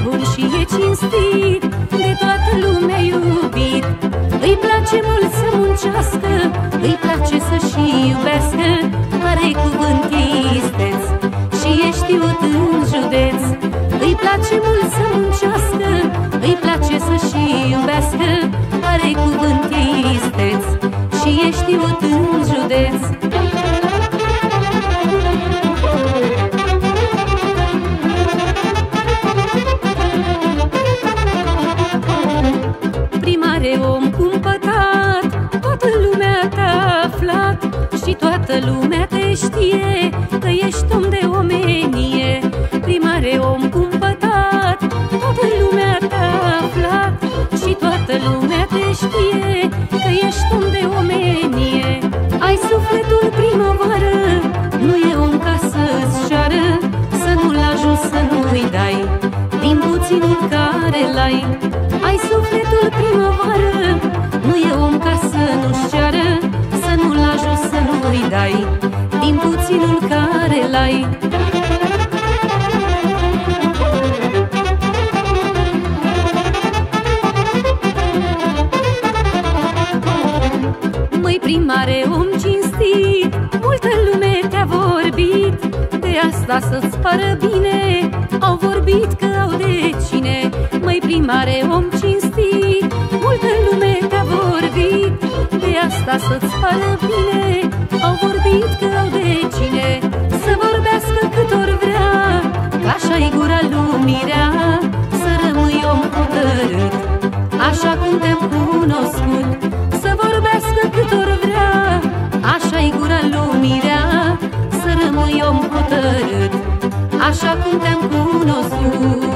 bun și e cinstit, de toată lumea iubit. Îi place mult să muncească, îi place să-și iubească, are cuvânt e isteț și e știut în județ. Îi place mult să muncească, îi place să-și iubească, are cuvânt e isteț și e știut în județ. Primare om cumpătat, toată lumea te-a aflat și toată lumea te știe că ești om de omenie. Primare om cumpătat, toată lumea te-a aflat și toată lumea te știe că ești om de omenie. Ai sufletul primăvară, nu e om ca să-ți ceară, să nu-l ajuți, să nu-i dai din puținul care l-ai. Ai sufletul primăvară, nu e om ca să nu-și ceară, să nu-l ajuți, să nu-i dai din puținul care l-ai. Măi primare om cinstit, multă lume te-a vorbit, de asta să-ți pară bine, au vorbit că au de cine. Măi primare om cinstit, multă lume te-a vorbit, de asta să-ți pară bine, au vorbit că au de cine. Să vorbească cât or vrea, că așa-i gura lumii rea, să rămâi om hotărât, așa cum te-am cunoscut. Să vorbească cât or vrea, așa-i gura lumii rea, să rămâi om hotărât, așa cum te-am cunoscut.